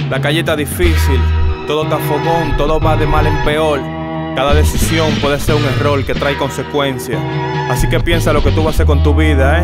La calle está difícil, todo está fogón, todo va de mal en peor. Cada decisión puede ser un error que trae consecuencias. Así que piensa lo que tú vas a hacer con tu vida,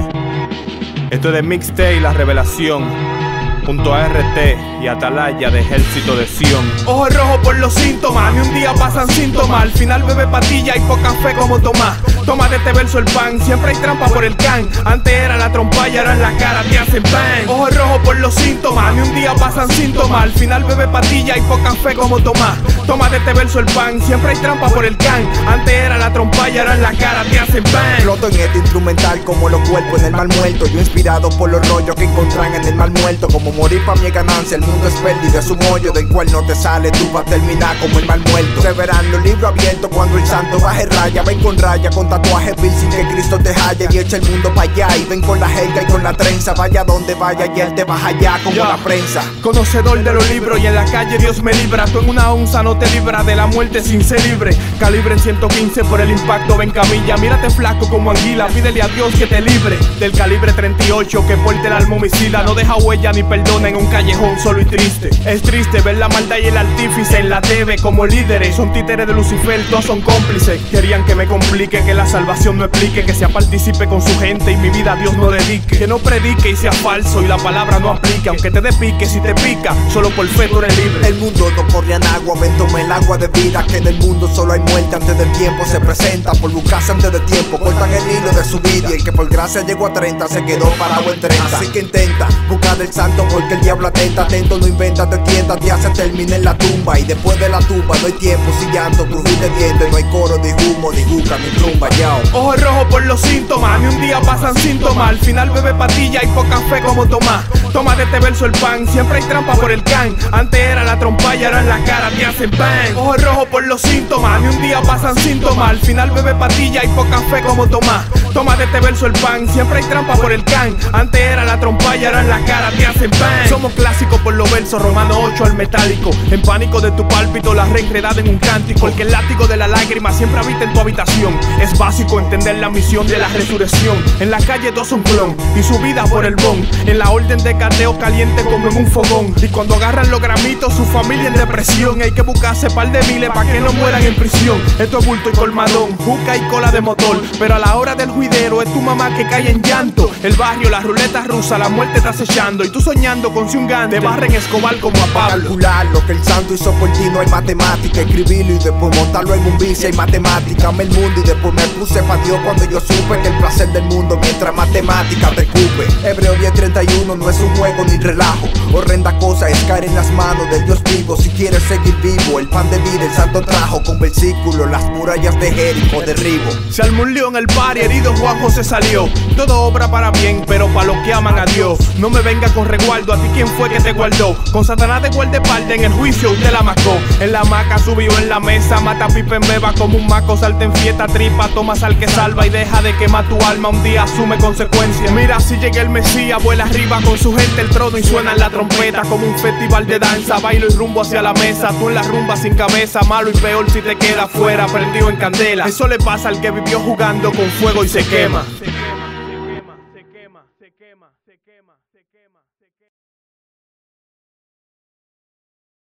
Esto es de Mixtape La Revelación, junto a RT y Atalaya de Ejército de Sion. Ojo rojo por los síntomas, ni un día pasan síntomas. Al final bebe patilla y poca fe como Tomás. Toma de este verso el pan, siempre hay trampa por el can. Antes era la trompa y ahora en la cara te hacen pan. Ojo rojo por los síntomas, ni un día pasan síntomas. Al final bebe patilla y poca fe como Tomás. Toma de este verso el pan, siempre hay trampa por el can. Antes era la trompa y ahora en la cara te hacen pan. Floto en este instrumental como los cuerpos en el mal muerto. Yo inspirado por los rollos que encontrán en el mal muerto. Como morir pa' mi ganancia, el mundo es pérdida, es un hoyo del cual no te sale. Tú vas a terminar como el mal muerto. Se verán los libros abiertos cuando el santo baje raya. Ven con raya, con tatuaje sin que Cristo te haya. Y echa el mundo pa' allá y ven con la jerga y con la trenza. Vaya donde vaya y él te baja allá como la prensa. Conocedor de los libros y en la calle Dios me libra. Tú en una onza no te libra de la muerte sin ser libre. Calibre en 115 por el impacto, ven camilla. Mírate flaco como anguila, pídele a Dios que te libre del calibre 38 que porte el alma homicida. No deja huella ni perdona en un callejón solo y triste. Es triste ver la maldad y el artífice en la TV como líderes. Son títeres de Lucifer, todos son cómplices. Querían que me complique, que la salvación no explique, que sea participe con su gente y mi vida a Dios no dedique. Que no predique y sea falso y la palabra no aplique. Aunque te dé pique, si te pica, solo por fe tú eres libre. El mundo no corre en agua, ven toma el agua de vida. Que en el mundo solo hay muerte antes del tiempo. Se presenta por buscarse antes de tiempo. Cortan el hilo de su vida y el que por gracia llegó a 30 se quedó parado en 30. Así que intenta buscar del santo porque el diablo atenta. Atento, no inventa, te tienta, te hace terminar en la tumba. Y después de la tumba no hay tiempo, si llanto, crujir de dientes. No hay coro, ni humo, ni juca, ni trumba, yao. Ojo rojo por los síntomas, ni un día pasan síntomas. Al final bebe patilla y poca fe como Tomás. Toma de este verso el pan, siempre hay trampa por el can. Antes era la trompa y ahora en la cara te hacen pan. Ojo rojo por los síntomas, ni un día pasan síntomas. Al final bebe patilla y poca fe como Tomás. Toma de este verso el pan, siempre hay trampa por el can. Antes era la trompa y ahora en la cara te hacen pan. Somos clásicos por los versos, Romano 8 al metálico. En pánico de tu pálpito, la reenredada en un cántico. Porque el látigo de la lágrima siempre habita en tu habitación. Es básico entender la misión de la resurrección. En la calle dos son clon y su vida por el bon. En la orden de cateo caliente como en un fogón. Y cuando agarran los gramitos, su familia en depresión. Hay que buscarse par de miles pa' que no mueran en prisión. Esto es bulto y colmadón, juca y cola de motor. Pero a la hora del juidero es tu mamá que cae en llanto. El barrio, la ruleta rusa, la muerte está acechando. Y tú soñando con si un gante te barren Escobar como a Pablo. Calcular lo que el santo hizo por ti no hay matemática. Escribirlo y después montarlo en un vicio hay matemática. Amé el mundo y después me puse pa' Dios cuando yo supe que el placer del mundo mientras matemática te cupe. Hebreo 10:31 no es un juego ni relajo. Horrenda cosa es caer en las manos del Dios vivo. Si quieres seguir vivo, el pan de vida el santo trajo. Con versículos las murallas de Jericó derribo. Se armó un lío en el par y herido Juan José salió. Todo obra para bien, pero para los que aman a Dios. No me venga con resguardo, a ti quién fue que te guardó. Con Satanás de guardaespaldas en el juicio usted la mascó. En la hamaca subió en la mesa, mata pipa en beba como un maco. Salta en fiesta, tripa, toma sal que salva y deja de quemar tu alma. Un día asume consecuencias. Mira si llega el Mesías, vuela arriba con su gente el trono y suena la trompeta como un festival de danza. Bailo y rumbo hacia la mesa, tú en la rumba sin cabeza. Malo y peor si te queda fuera, prendido en candela. Eso le pasa al que vivió jugando con fuego y se quema.